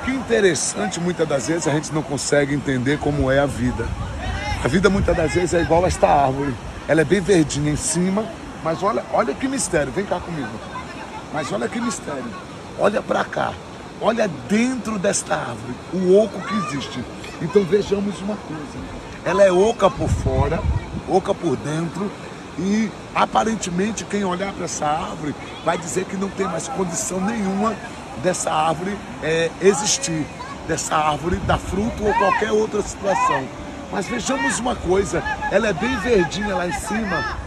que interessante, muitas das vezes a gente não consegue entender como é a vida. A vida muitas das vezes é igual a esta árvore. Ela é bem verdinha em cima, mas olha que mistério, vem cá comigo. Mas olha que mistério, olha para cá, olha dentro desta árvore, o oco que existe. Então vejamos uma coisa, ela é oca por fora, oca por dentro, e aparentemente quem olhar para essa árvore vai dizer que não tem mais condição nenhuma dessa árvore existir, dessa árvore dar fruto ou qualquer outra situação. Mas vejamos uma coisa, ela é bem verdinha lá em cima,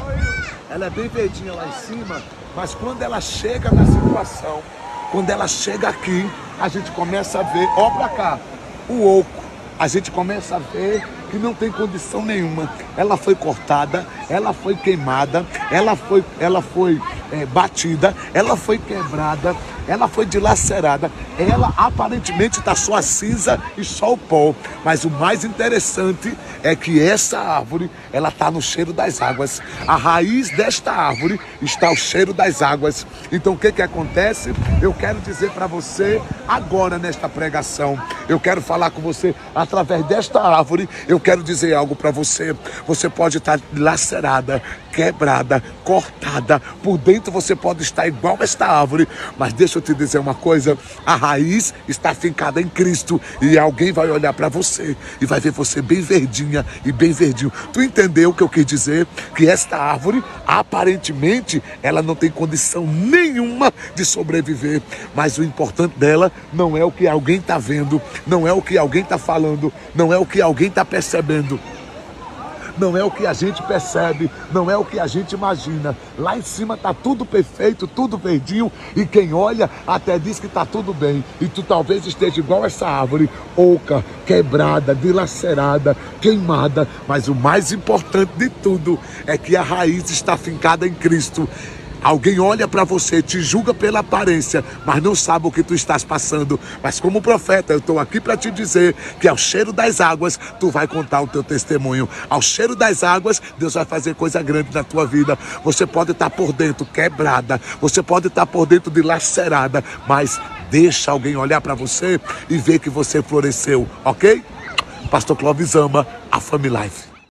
mas quando ela chega na situação, quando ela chega aqui, a gente começa a ver, ó pra cá, o oco, a gente começa a ver que não tem condição nenhuma. Ela foi cortada, ela foi queimada, ela foi batida, ela foi quebrada, ela foi dilacerada, ela aparentemente está só a cinza e só o pó. Mas o mais interessante é que essa árvore, ela está no cheiro das águas. A raiz desta árvore está o cheiro das águas. Então o que acontece? Eu quero dizer para você agora nesta pregação, eu quero falar com você através desta árvore. Eu quero dizer algo para você. Você pode estar lacerada, quebrada, cortada. Por dentro você pode estar igual a esta árvore. Mas deixa eu te dizer uma coisa. A raiz está fincada em Cristo. E alguém vai olhar para você e vai ver você bem verdinha e bem verdinho. Tu entendeu o que eu quis dizer? Que esta árvore, aparentemente, ela não tem condição nenhuma de sobreviver. Mas o importante dela não é o que alguém está vendo. Não é o que alguém está falando. Não é o que alguém está percebendo. Não é o que a gente percebe, não é o que a gente imagina. Lá em cima está tudo perfeito, tudo verdinho, e quem olha até diz que está tudo bem. E tu talvez esteja igual essa árvore, oca, quebrada, dilacerada, queimada. Mas o mais importante de tudo é que a raiz está fincada em Cristo. Alguém olha para você, te julga pela aparência, mas não sabe o que tu estás passando. Mas como profeta, eu estou aqui para te dizer que ao cheiro das águas, tu vai contar o teu testemunho. Ao cheiro das águas, Deus vai fazer coisa grande na tua vida. Você pode estar por dentro quebrada, você pode estar por dentro dilacerada, mas deixa alguém olhar para você e ver que você floresceu, ok? Pastor Clóvis ama a Family Life.